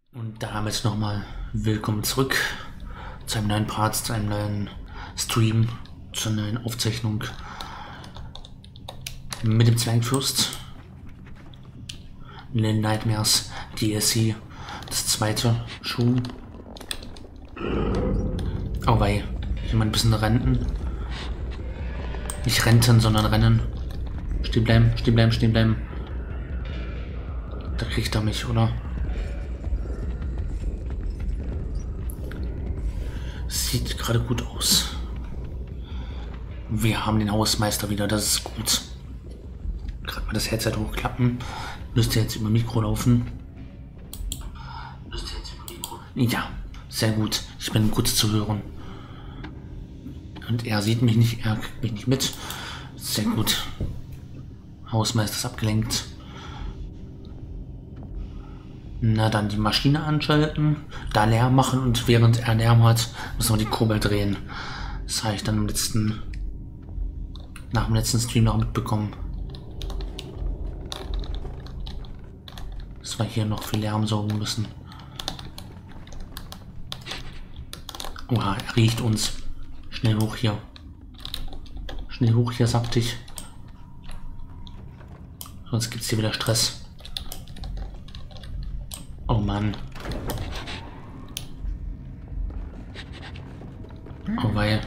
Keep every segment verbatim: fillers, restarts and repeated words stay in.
Und damit nochmal willkommen zurück zu einem neuen Part, zu einem neuen Stream, zu einer neuen Aufzeichnung mit dem Zwergfürst. Little Nightmares D L C, das zweite schon. Oh wei, hier mal ein bisschen renten. Nicht renten, sondern rennen. Stehen bleiben, stehen bleiben, stehen bleiben. Da kriegt er mich, oder? Sieht gerade gut aus. Wir haben den Hausmeister wieder, das ist gut. Gerade mal das Headset hochklappen. Müsste jetzt über Mikro laufen. Müsste jetzt über Mikro. Ja, sehr gut. Ich bin gut zu hören. Und er sieht mich nicht, er kriegt mich nicht mit. Sehr gut. Hausmeister ist abgelenkt. Na dann die Maschine anschalten, da Lärm machen und während er Lärm hat, müssen wir die Kurbel drehen. Das habe ich dann im letzten, nach dem letzten Stream noch mitbekommen. Dass wir hier noch für Lärm sorgen müssen. Oha, er riecht uns. Schnell hoch hier. Schnell hoch hier, sagt ich. Sonst gibt es hier wieder Stress. Oh Mann. Oh wei.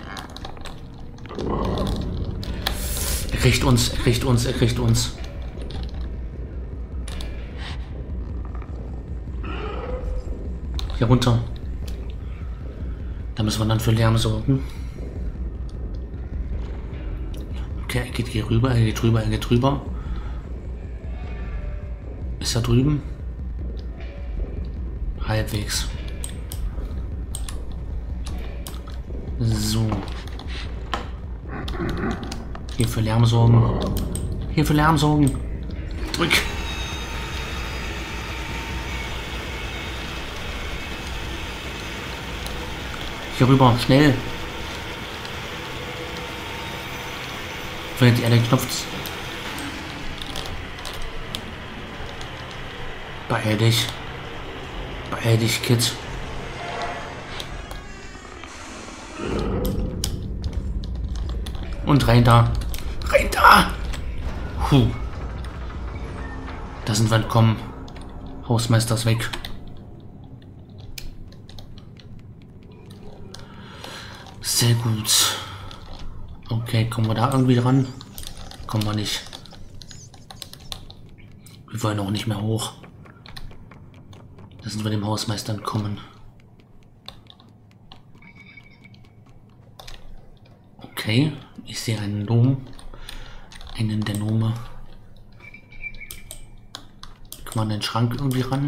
Er kriegt uns, er kriegt uns, er kriegt uns. Hier runter. Da müssen wir dann für Lärm sorgen. Okay, er geht hier rüber, er geht rüber, er geht rüber. Ist er drüben? Halbwegs. So. Hier für Lärm sorgen. Hier für Lärm sorgen. Drück. Hier rüber, schnell. Während er den Knopf. Beeil dich. Beeil dich, Kid. Und rein da. Rein da! Puh. Da sind wir entkommen. Hausmeister ist weg. Sehr gut. Okay, kommen wir da irgendwie ran? Kommen wir nicht. Wir wollen auch nicht mehr hoch. Da sind wir dem Hausmeister entkommen. Okay, ich sehe einen Dom. Einen der Nome. Kann man den Schrank irgendwie ran?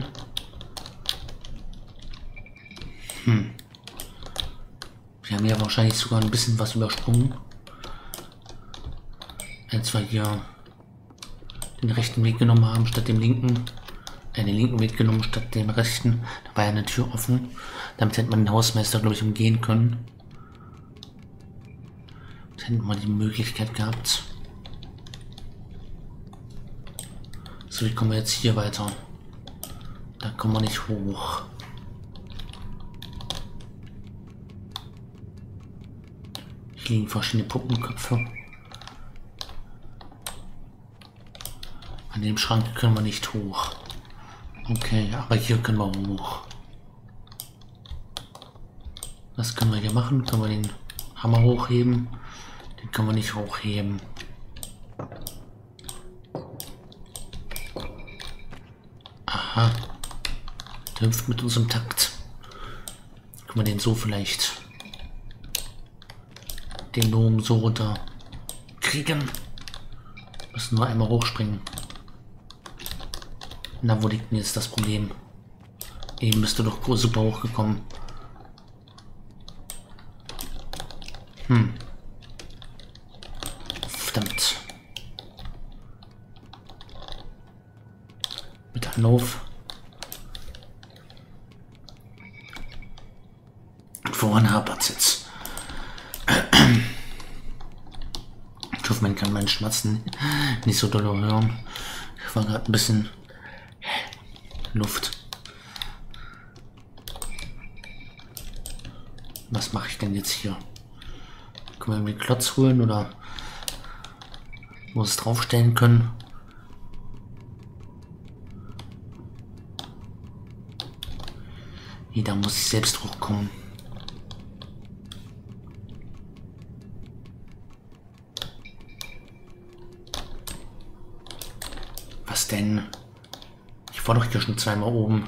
Hm. Wir haben ja wahrscheinlich sogar ein bisschen was übersprungen. Als wir hier den rechten Weg genommen haben statt dem linken. Den linken Weg genommen statt dem rechten. Da war ja eine Tür offen. Damit hätte man den Hausmeister, glaube ich, umgehen können. Da hätten wir die Möglichkeit gehabt. So, wie kommen wir jetzt hier weiter? Da kommen wir nicht hoch. Hier liegen verschiedene Puppenköpfe. An dem Schrank können wir nicht hoch. Okay, aber hier können wir hoch. Was können wir hier machen? Können wir den Hammer hochheben? Den können wir nicht hochheben. Aha. Der hüpft mit uns im Takt. Können wir den so vielleicht den Dom so runter kriegen? Müssen wir einmal hochspringen. Na, wo liegt denn jetzt das Problem? Eben bist du doch super hochgekommen. Hm. Verdammt. Mit Anlauf. Vorhin hapert es jetzt. Ich hoffe, man kann meinen Schmatzen nicht so doll hören. Ich war gerade ein bisschen Luft. Was mache ich denn jetzt hier? Können wir irgendwie einen Klotz holen oder muss es draufstellen können? Nee, da muss ich selbst hochkommen. Was denn? Ich war doch hier schon zweimal oben.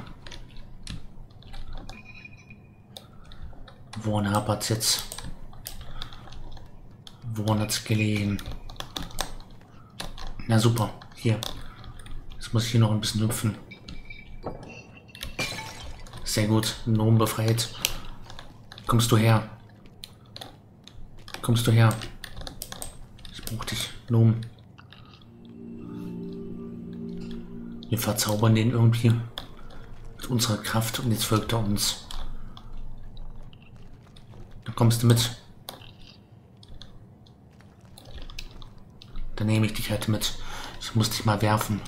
Woran hapert's jetzt? Woran hat's gelegen? Na super, hier. Jetzt muss ich hier noch ein bisschen hüpfen. Sehr gut, Gnome befreit. Kommst du her? Kommst du her? Ich brauch dich, Gnome. Wir verzaubern den irgendwie mit unserer Kraft und jetzt folgt er uns. Dann kommst du mit. Dann nehme ich dich halt mit. Ich muss dich mal werfen.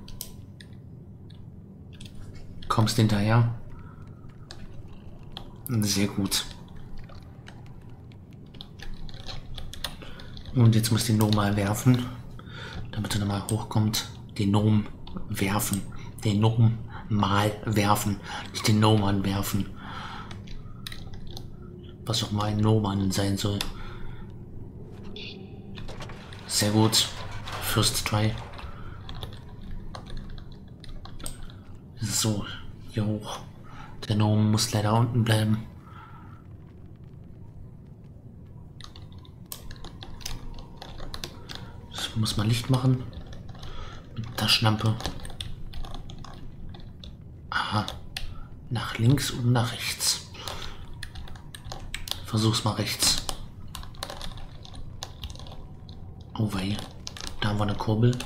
Kommst hinterher? Sehr gut. Und jetzt muss ich den Gnome mal werfen, damit er nochmal hochkommt. Den Gnome werfen. Den Gnome mal werfen. Nicht den Gnome anwerfen. Was auch mal ein Gnome sein soll. Sehr gut. First try. So, hier hoch. Der Gnome muss leider unten bleiben. Ich muss mal Licht machen. Mit Taschenlampe. Aha. Nach links und nach rechts. Versuch's mal rechts. Oh wei. Da haben wir eine Kurbel.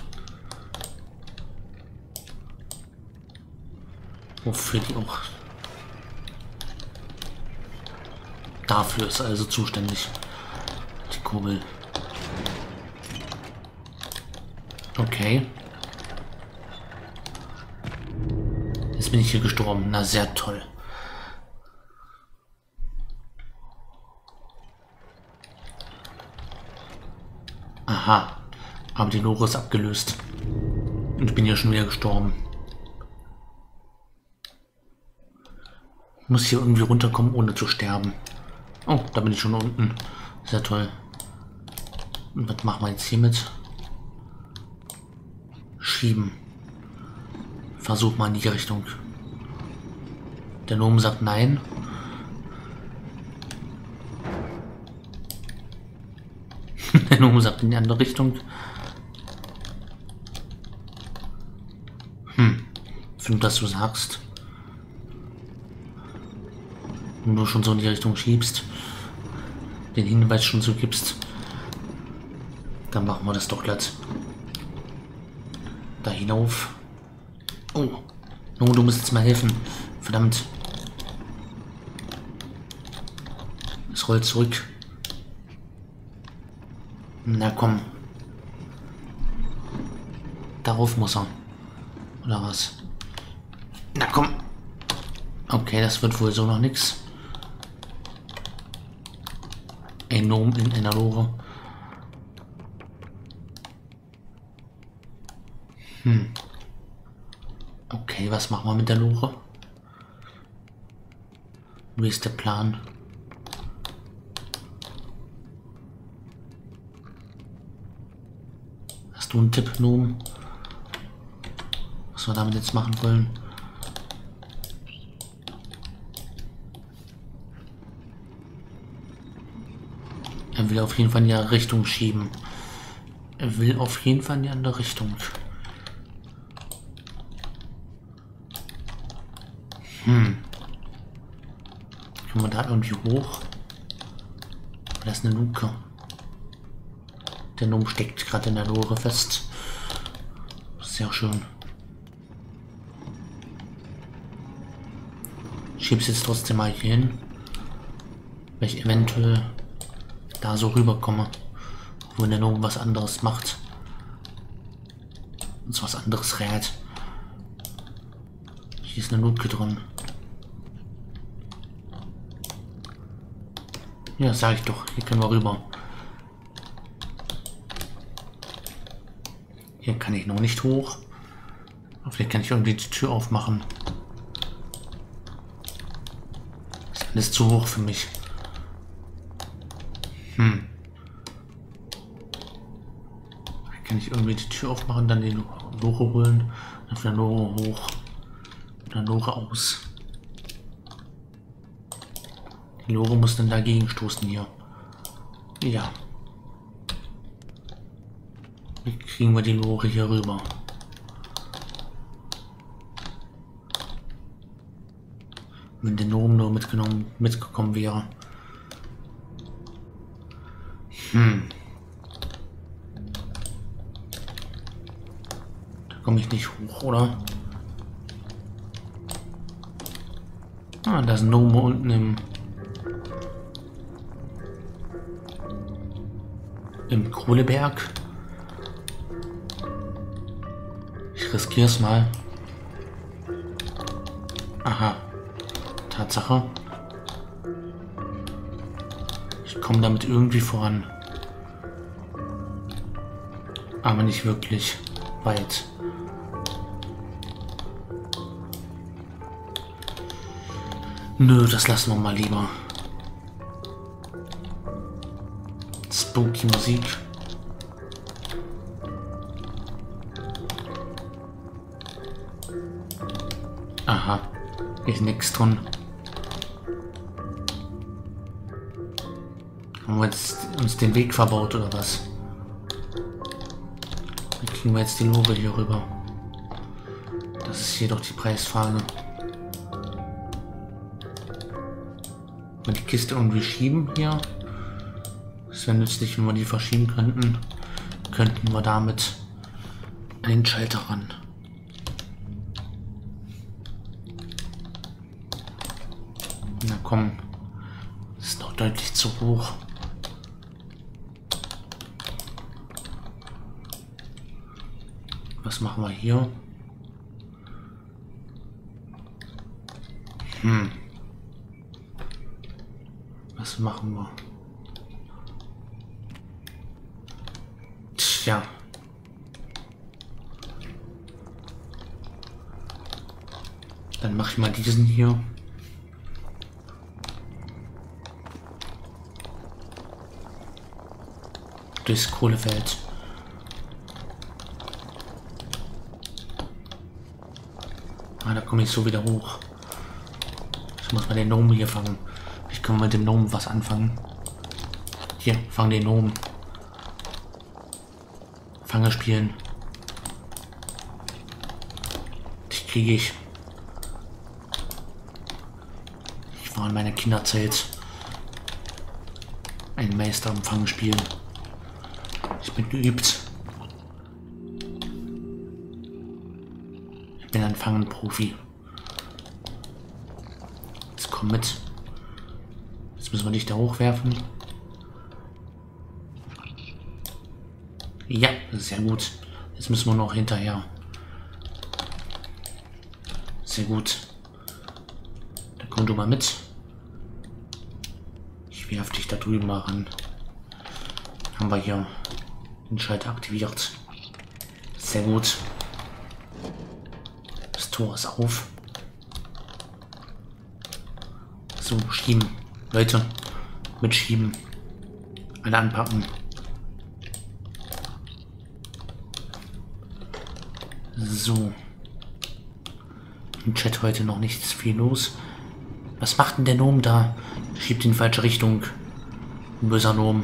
Wofür die auch. Dafür ist also zuständig. Die Kurbel. Okay. Jetzt bin ich hier gestorben. Na, sehr toll. Aha. Aber die Lore ist abgelöst. Und ich bin hier schon wieder gestorben. Ich muss hier irgendwie runterkommen, ohne zu sterben. Oh, da bin ich schon unten. Sehr toll. Und was machen wir jetzt hiermit? Schieben. Versuch mal in die Richtung. Der Gnome sagt nein. Der Gnome sagt in die andere Richtung. Hm. Wenn du das so sagst. Wenn du schon so in die Richtung schiebst. Den Hinweis schon so gibst. Dann machen wir das doch glatt. Da hinauf. Oh. No, du musst jetzt mal helfen. Verdammt. Es rollt zurück. Na komm. Darauf muss er. Oder was? Na komm. Okay, das wird wohl so noch nichts. Enorm in einer Lore. Hm. Okay, was machen wir mit der Lore? Wie ist der Plan? Hast du einen Tipp, Gnome? Was wir damit jetzt machen wollen? Er will auf jeden Fall in die Richtung schieben. Er will auf jeden Fall in die andere Richtung. Hm. Können wir da irgendwie hoch? Da ist eine Luke. Der Gnome steckt gerade in der Lore fest. Sehr schön. Ich schieb's jetzt trotzdem mal hier hin. Weil ich eventuell da so rüberkomme. Wo der Gnome was anderes macht. Und was anderes rät. Hier ist eine Luke drin. Ja, sag ich doch. Hier können wir rüber. Hier kann ich noch nicht hoch. Aber vielleicht kann ich irgendwie die Tür aufmachen. Das ist alles zu hoch für mich. Hm. Kann ich irgendwie die Tür aufmachen, dann die Lore holen, dann von der Lore hoch, von der Lore aus. Die Lore muss dann dagegen stoßen hier. Ja. Wie kriegen wir die Lore hier rüber? Wenn der Gnome nur mitgenommen, mitgekommen wäre. Hm. Da komme ich nicht hoch, oder? Ah, da ist ein Gnome unten im im Kohleberg. Ich riskiere es mal. Aha. Tatsache. Ich komme damit irgendwie voran. Aber nicht wirklich weit. Nö, das lassen wir mal lieber. Spooky Musik. Aha, ist nix drin. Haben wir jetzt uns den Weg verbaut oder was? Wie kriegen wir jetzt die Lore hier rüber? Das ist hier doch die Preisfrage. Wenn die Kiste irgendwie schieben hier. Das wäre nützlich, wenn wir die verschieben könnten. Könnten wir damit an den Schalter ran. Na komm. Das ist noch deutlich zu hoch. Was machen wir hier? Hm. Was machen wir? Tja. Dann mache ich mal diesen hier. Durchs Kohlefeld. Ah, da komme ich so wieder hoch. Ich muss mal den Gnome hier fangen. Ich kann mit dem Gnome was anfangen. Hier, fang den Gnome. Fange spielen. Die kriege ich. Ich war in meiner Kinderzeit ein Meister im Fangespielen. Ich bin geübt. Ich bin ein Fangenprofi. Jetzt komm mit. Jetzt müssen wir dich da hochwerfen. Ja, das ist ja gut. Jetzt müssen wir noch hinterher. Sehr gut. Da komm du mal mit. Ich werfe dich da drüben mal ran. Haben wir hier den Schalter aktiviert. Sehr gut. Das Tor ist auf. So, schieben. Leute, mitschieben. Alle anpacken. So. Im Chat heute noch nichts viel los. Was macht denn der Gnome da? Schiebt in die falsche Richtung. Ein böser Gnome.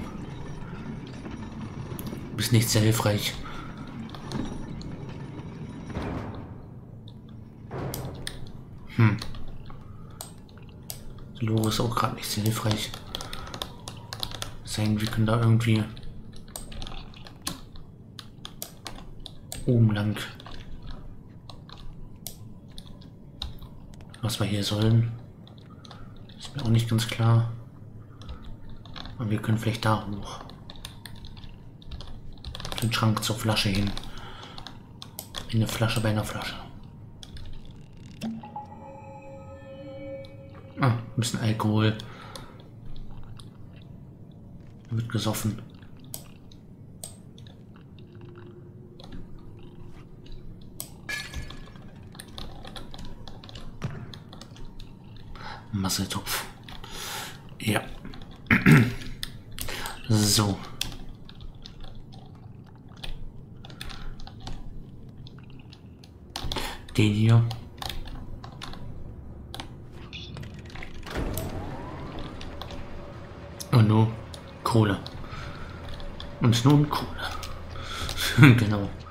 Du bist nicht sehr hilfreich. Hm. Die Lore ist auch gerade nicht sehr hilfreich. Sein, wir können da irgendwie oben lang. Was wir hier sollen, ist mir auch nicht ganz klar. Aber wir können vielleicht da hoch. Den Schrank zur Flasche hin. Eine Flasche bei einer Flasche. Ah, ein bisschen Alkohol. Wird gesoffen. Masseltopf. Ja. So. Den hier. Und nur Kohle. Und nun Kohle. Genau.